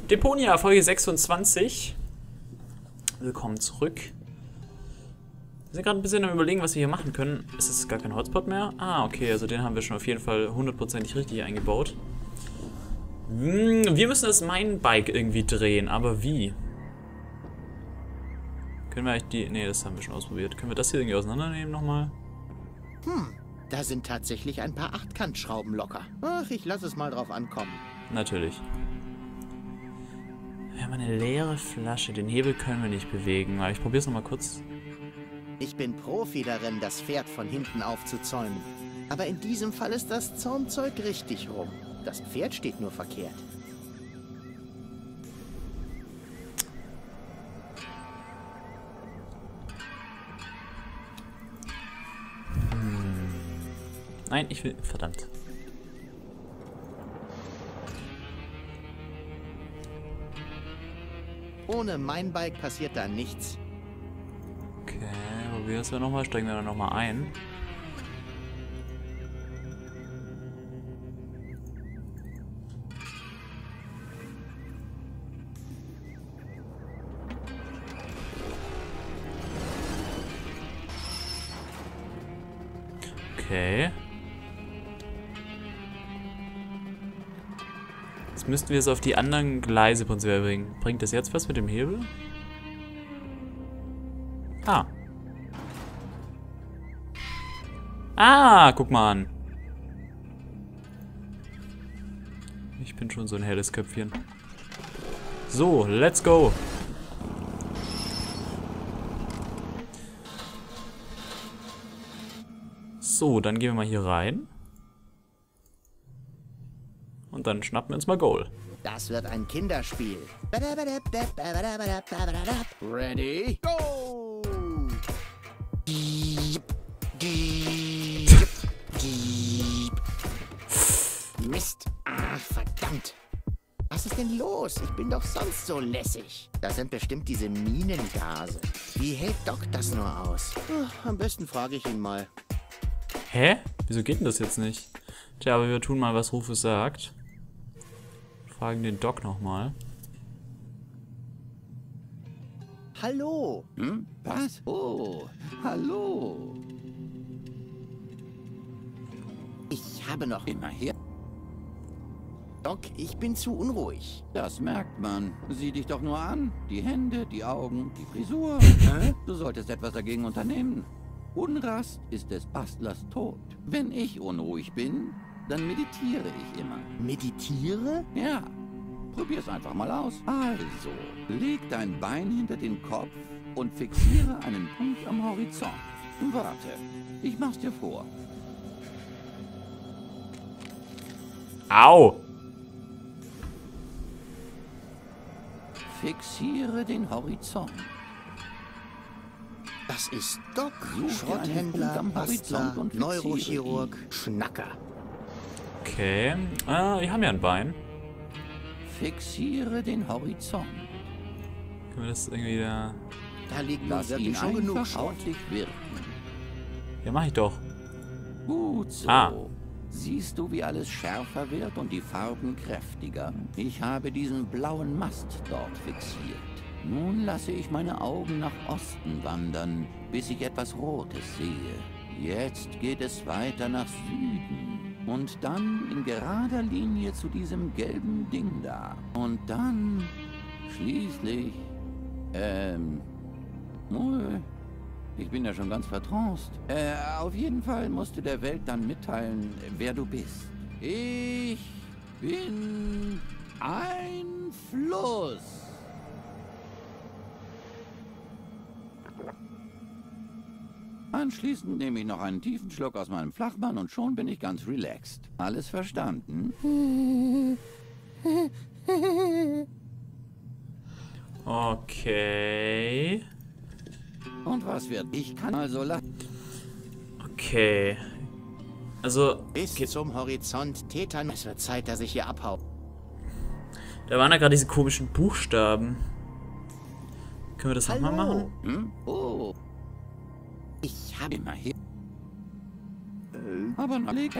Deponia, Folge 26. Willkommen zurück. Wir sind gerade ein bisschen am Überlegen, was wir hier machen können. Ist es gar kein Hotspot mehr? Ah, okay, also den haben wir schon auf jeden Fall hundertprozentig richtig eingebaut. Wir müssen das Minebike irgendwie drehen, aber wie? Können wir eigentlich die... Ne, das haben wir schon ausprobiert. Können wir das hier irgendwie auseinandernehmen nochmal? Da sind tatsächlich ein paar Achtkantschrauben locker. Ach, ich lasse es mal drauf ankommen. Natürlich. Wir haben eine leere Flasche. Den Hebel können wir nicht bewegen. Aber ich probiere es nochmal kurz. Ich bin Profi darin, das Pferd von hinten aufzuzäumen. Aber in diesem Fall ist das Zaumzeug richtig rum. Das Pferd steht nur verkehrt. Nein, ich will... Verdammt. Ohne mein Bike passiert da nichts. Okay, probieren wir nochmal. Steigen wir dann nochmal ein. Okay. Jetzt müssten wir es auf die anderen Gleise prinzipiell bringen. Bringt das jetzt was mit dem Hebel? Ah. Ah, guck mal an. Ich bin schon so ein helles Köpfchen. So, let's go. So, dann gehen wir mal hier rein. Und dann schnappen wir uns mal Goal. Das wird ein Kinderspiel. Ready? Go! Mist. Ach, verdammt. Was ist denn los? Ich bin doch sonst so lässig. Das sind bestimmt diese Minengase. Wie hält Doc das nur aus? Am besten frage ich ihn mal. Hä? Wieso geht denn das jetzt nicht? Tja, aber wir tun mal, was Rufus sagt. Fragen den Doc nochmal. Hallo. Was? Oh, hallo. Ich habe noch... Immer her. Doc, ich bin zu unruhig. Das merkt man. Sieh dich doch nur an. Die Hände, die Augen, die Frisur. Du solltest etwas dagegen unternehmen. Unrast ist des Bastlers Tod. Wenn ich unruhig bin, dann meditiere ich immer. Meditiere? Ja, probier's einfach mal aus. Also, leg dein Bein hinter den Kopf und fixiere einen Punkt am Horizont. Warte, ich mach's dir vor. Au! Fixiere den Horizont. Das ist Doc. Such dir einen Schrotthändler, Punkt am Bastler, Horizont und fixiere Neurochirurg, Schnacker. Okay. Wir haben ja ein Bein. Fixiere den Horizont. Können wir das irgendwie da... Da liegen Lass ihn wirklich schon genug einfach Schrott. auf dich wirken. Ja, mach ich doch. Gut so. Ah. Siehst du, wie alles schärfer wird und die Farben kräftiger? Ich habe diesen blauen Mast dort fixiert. Nun lasse ich meine Augen nach Osten wandern, bis ich etwas Rotes sehe. Jetzt geht es weiter nach Süden. Und dann in gerader Linie zu diesem gelben Ding da. Und dann schließlich... Ich bin ja schon ganz vertraust. Auf jeden Fall musst du der Welt dann mitteilen, wer du bist. Ich bin ein Fluss. Anschließend nehme ich noch einen tiefen Schluck aus meinem Flachmann und schon bin ich ganz relaxed. Alles verstanden? Okay. Und was wird? Ich kann also Okay. Also... Bis zum Horizont Tetan. Es wird Zeit, dass ich hier abhau. Da waren ja gerade diese komischen Buchstaben. Können wir das nochmal machen? Oh. Ich habe Immerhin. Aber noch leg.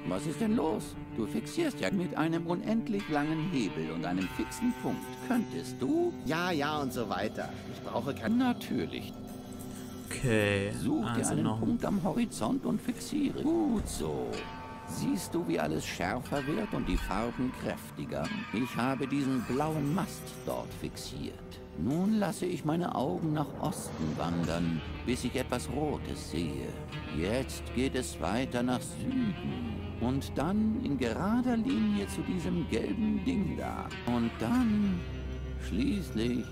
Was ist denn los? Du fixierst ja mit einem unendlich langen Hebel und einem fixen Punkt. Könntest du? Ja und so weiter. Ich brauche kein... Natürlich. Okay, Such dir also einen noch... Punkt am Horizont und fixiere. Gut so. Siehst du, wie alles schärfer wird und die Farben kräftiger? Ich habe diesen blauen Mast dort fixiert. Nun lasse ich meine Augen nach Osten wandern, bis ich etwas Rotes sehe. Jetzt geht es weiter nach Süden. Und dann in gerader Linie zu diesem gelben Ding da. Und dann schließlich...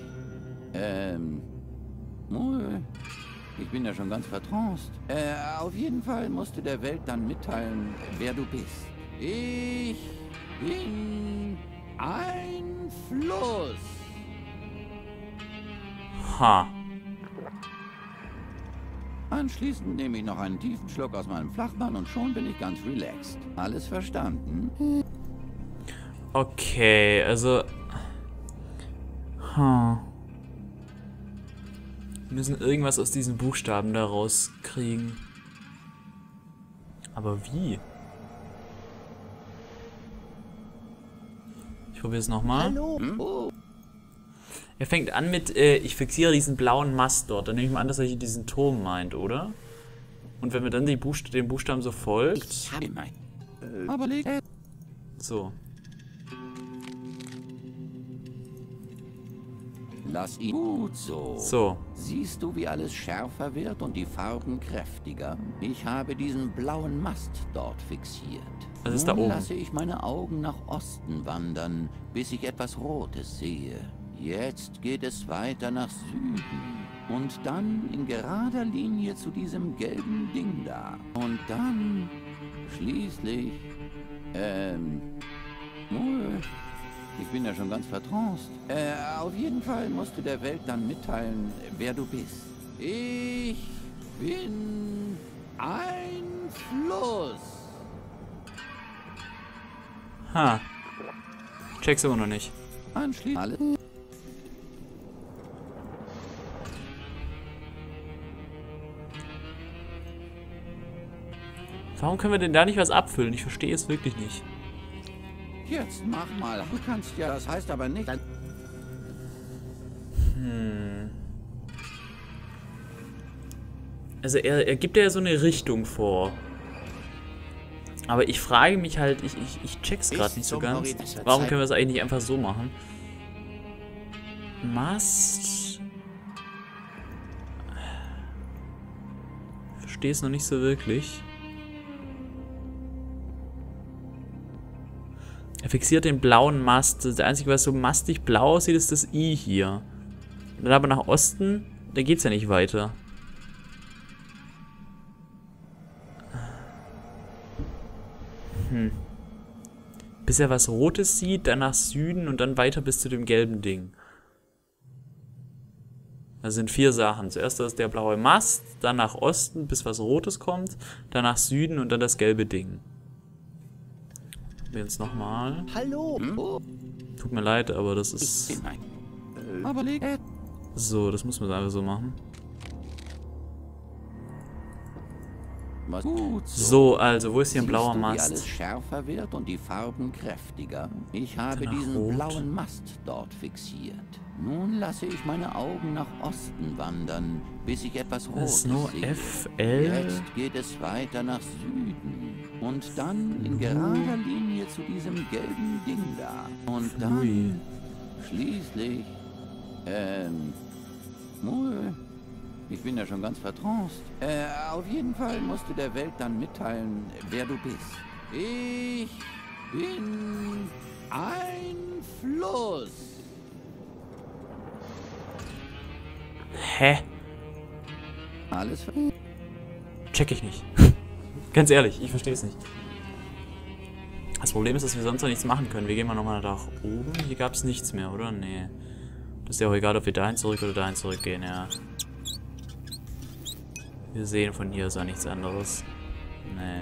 Ich bin ja schon ganz vertraust. Auf jeden Fall musst du der Welt dann mitteilen, wer du bist. Ich bin ein Fluss. Ha. Anschließend nehme ich noch einen tiefen Schluck aus meinem Flachmann und schon bin ich ganz relaxed. Alles verstanden? Okay, also... Wir müssen irgendwas aus diesen Buchstaben da rauskriegen. Aber wie? Ich probiere es nochmal. Hallo? Oh. Er fängt an mit, ich fixiere diesen blauen Mast dort. Dann nehme ich mal an, dass er hier diesen Turm meint, oder? Und wenn wir dann den Buchstaben so folgt... Ich habe... Aber leg... So. Lass ihn gut so. So. Siehst du, wie alles schärfer wird und die Farben kräftiger? Ich habe diesen blauen Mast dort fixiert. Das ist da Nun oben. lasse ich meine Augen nach Osten wandern, bis ich etwas Rotes sehe. Jetzt geht es weiter nach Süden. Und dann in gerader Linie zu diesem gelben Ding da. Und dann schließlich... Ich bin ja schon ganz vertraust. Auf jeden Fall musst du der Welt dann mitteilen, wer du bist. Ich bin ein Fluss. Ha. Check's immer noch nicht. Anschließend alles. Warum können wir denn da nicht was abfüllen? Ich verstehe es wirklich nicht. Jetzt mach mal. Du kannst ja, das heißt aber nicht. Also er gibt ja so eine Richtung vor. Aber ich frage mich halt, ich check's gerade nicht so ganz. Warum können wir es eigentlich nicht einfach so machen? Mast. Ich verstehe es noch nicht so wirklich. Er fixiert den blauen Mast. Das Einzige, was so mastig blau aussieht, ist das I hier. Und dann aber nach Osten, da geht's ja nicht weiter. Bis er was Rotes sieht, dann nach Süden und dann weiter bis zu dem gelben Ding. Das sind 4 Sachen. Zuerst ist der blaue Mast, dann nach Osten, bis was Rotes kommt, dann nach Süden und dann das gelbe Ding. Jetzt nochmal. Hallo? Tut mir leid, aber das ist... Aber leg... So, das muss man einfach so machen. Was gut So, also, wo ist hier ein Siehst blauer du, wie Mast? alles schärfer wird und die Farben kräftiger? Ich habe Danach diesen rot. blauen Mast dort fixiert. Nun lasse ich meine Augen nach Osten wandern, bis ich etwas Das Rotes ist nur sehe. FL. Jetzt geht es weiter nach Süden. Und dann in gerader Linie zu diesem gelben Ding da. Und Ui. dann schließlich... Ich bin ja schon ganz vertraust. Auf jeden Fall musst du der Welt dann mitteilen, wer du bist. Ich bin ein Fluss. Hä? Alles Check ich nicht. Ganz ehrlich, ich verstehe es nicht. Das Problem ist, dass wir sonst noch nichts machen können. Wir gehen mal nochmal nach oben. Hier gab es nichts mehr, oder? Nee. Das ist ja auch egal, ob wir dahin zurück oder dahin zurückgehen, ja. Wir sehen von hier aus auch nichts anderes. Nee.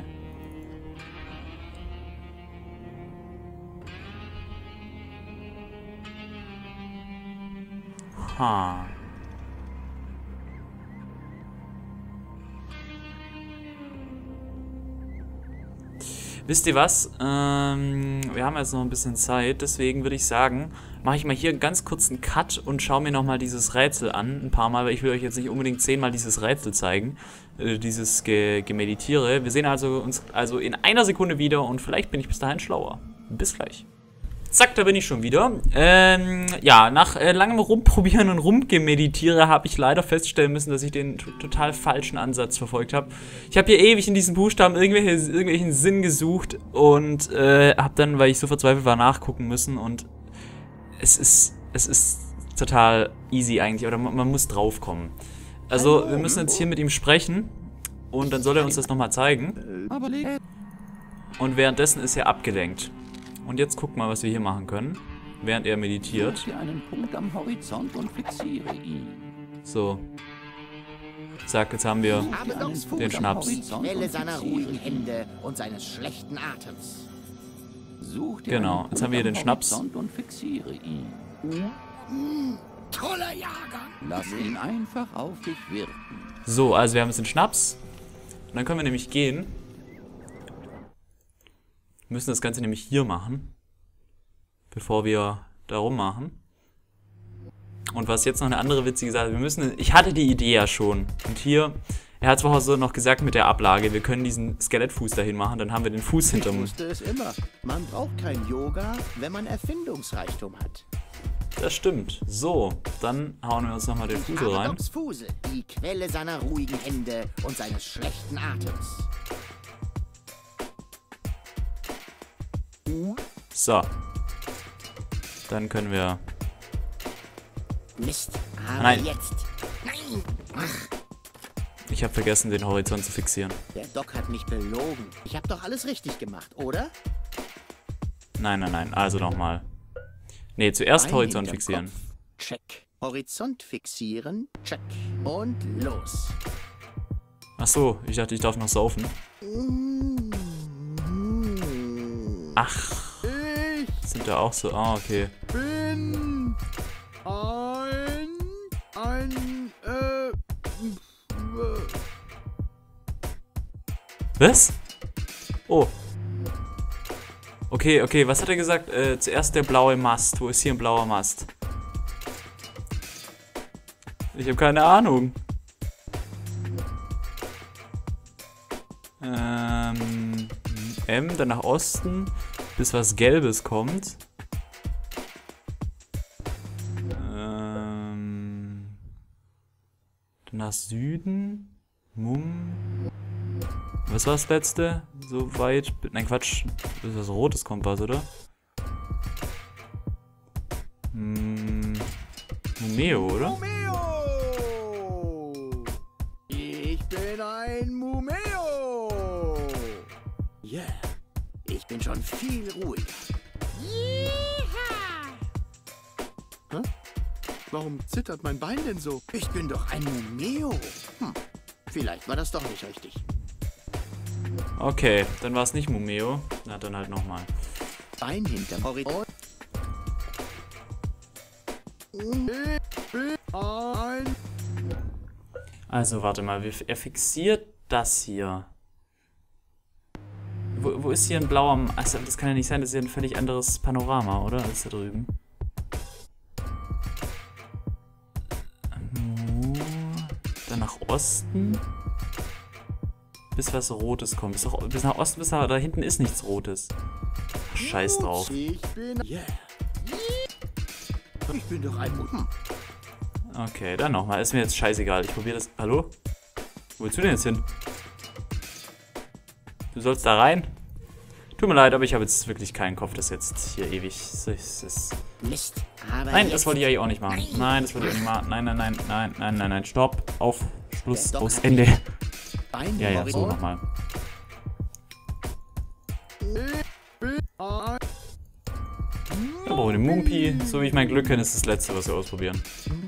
Ha. Wisst ihr was? Wir haben jetzt noch ein bisschen Zeit, deswegen würde ich sagen, mache ich mal hier einen ganz kurzen Cut und schaue mir nochmal dieses Rätsel an, ein paar Mal, weil ich will euch jetzt nicht unbedingt 10-mal dieses Rätsel zeigen, dieses Gemeditiere. Wir sehen uns in einer Sekunde wieder und vielleicht bin ich bis dahin schlauer. Bis gleich. Zack, da bin ich schon wieder. Ja, nach langem Rumprobieren und Rumgemeditiere habe ich leider feststellen müssen, dass ich den total falschen Ansatz verfolgt habe. Ich habe hier ewig in diesen Buchstaben irgendwelchen Sinn gesucht und habe dann, weil ich so verzweifelt war, nachgucken müssen und es ist total easy eigentlich, oder man muss draufkommen. Also, wir müssen jetzt hier mit ihm sprechen und dann soll er uns das nochmal zeigen. Und währenddessen ist er abgelenkt. Und jetzt guck mal, was wir hier machen können, während er meditiert. Such dir einen Punkt am Horizont und fixiere ihn. So. Zack, jetzt haben wir den Schnaps. Quelle seiner ruhigen Hände und seines schlechten Atems. Such dir Genau, einen jetzt haben wir Punkt den am Schnaps. Horizont und fixiere ihn. Toller Jahrgang! Lass ihn einfach auf dich wirken. So, also wir haben jetzt den Schnaps. Und dann können wir nämlich gehen. Wir müssen das Ganze nämlich hier machen, bevor wir da rummachen. Und was jetzt noch eine andere witzige Sache, ich hatte die Idee ja schon. Und hier, er hat zwar so noch gesagt mit der Ablage, wir können diesen Skelettfuß dahin machen, dann haben wir den Fuß hinterm. Ich wusste es immer. Man braucht kein Yoga, wenn man Erfindungsreichtum hat. Das stimmt. So, dann hauen wir uns nochmal den Fusel rein. Abadox Fusel, die Quelle seiner ruhigen Hände und seines schlechten Atems. So. Dann können wir... Mist, aber Nein. jetzt. Nein! Ach, Ich habe vergessen, den Horizont zu fixieren. der Doc hat mich belogen. Ich habe doch alles richtig gemacht, oder? Nein, nein, nein. Also nochmal. Nee, zuerst Bein Horizont hinterm fixieren. Kopf. Check. Horizont fixieren. Check. Und los. Ach so, ich dachte, ich darf noch saufen. Ach, Ich sind da auch so... Ah, okay. bin Was? Oh. Okay, okay, was hat er gesagt? Zuerst der blaue Mast. Wo ist hier ein blauer Mast? Ich habe keine Ahnung. M, dann nach Osten, bis was Gelbes kommt. Dann nach Süden. Was war das letzte? So weit. Nein, Quatsch. Das ist was Rotes kommt was, oder? Mumeo, oder? Mumeo! Ich bin ein Mumeo! Yeah. Ich bin schon viel ruhiger. Hä? Warum zittert mein Bein denn so? Ich bin doch ein Mumeo. Vielleicht war das doch nicht richtig. Okay, dann war es nicht Mumeo. Na, dann halt nochmal. Bein hinterm Horizont. Ein Also, warte mal. Er fixiert das hier. Wo ist hier ein blauer... Also, das kann ja nicht sein. Das ist ja ein völlig anderes Panorama, oder? Als da drüben. Dann nach Osten. Bis was Rotes kommt. Bis nach Osten, da hinten ist nichts Rotes. Ach, scheiß drauf. Ich bin... Yeah. Ich bin doch ein Mumeo. Okay, dann nochmal. Ist mir jetzt scheißegal. Ich probiere das... Hallo? Wo willst du denn jetzt hin? Du sollst da rein? Tut mir leid, aber ich habe jetzt wirklich keinen Kopf, das jetzt hier ewig... Mist, aber Nein, jetzt. das wollte ich eigentlich auch nicht machen. Nein, das wollte ich auch nicht machen. Nein, nein, nein, nein, nein, nein, nein. Stopp. Auf. Schluss. Der Doc Aus. hat Ende. Bein Ja, ja, so Horizont. nochmal. Da brauchen wir den Mumpi. So wie ich mein Glück kenne, ist das letzte, was wir ausprobieren.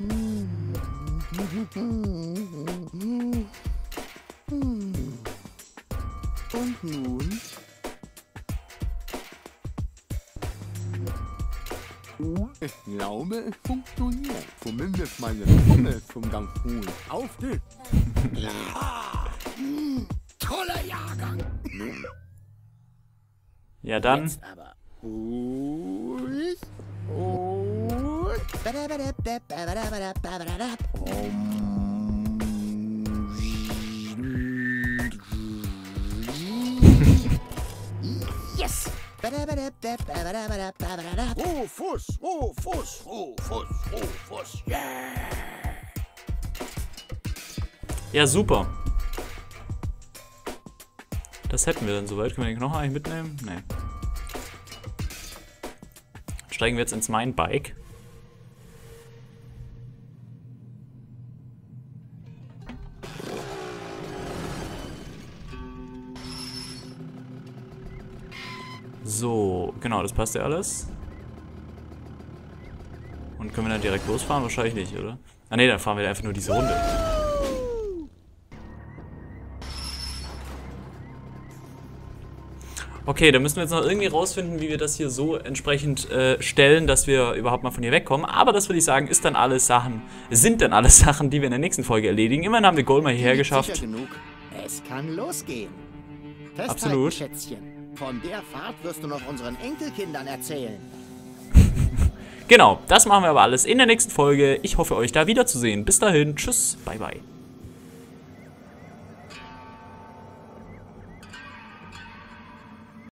Und nun? Ich glaube, es funktioniert. Zumindest meine Fummel zum ganz gut. Auf geht's. Toller Jahrgang. Ja, dann. Jetzt aber. Und. Yes! Rufus, Rufus, Rufus, Rufus, yeah! Ja, super. Das hätten wir dann soweit. Können wir den Knochen eigentlich mitnehmen? Nee. Steigen wir jetzt ins Mein-Bike. So, genau, das passt ja alles. Und können wir dann direkt losfahren? Wahrscheinlich nicht, oder? Ah ne, dann fahren wir einfach nur diese Runde. Okay, dann müssen wir jetzt noch irgendwie rausfinden, wie wir das hier so entsprechend stellen, dass wir überhaupt mal von hier wegkommen. Aber das würde ich sagen, sind dann alles Sachen, die wir in der nächsten Folge erledigen. Immerhin haben wir Gold mal hierher geschafft. Sicher genug. Es kann losgehen. Festhalten, Absolut. Schätzchen. Von der Fahrt wirst du noch unseren Enkelkindern erzählen. Genau, das machen wir aber alles in der nächsten Folge. Ich hoffe, euch da wiederzusehen. Bis dahin, tschüss, bye bye.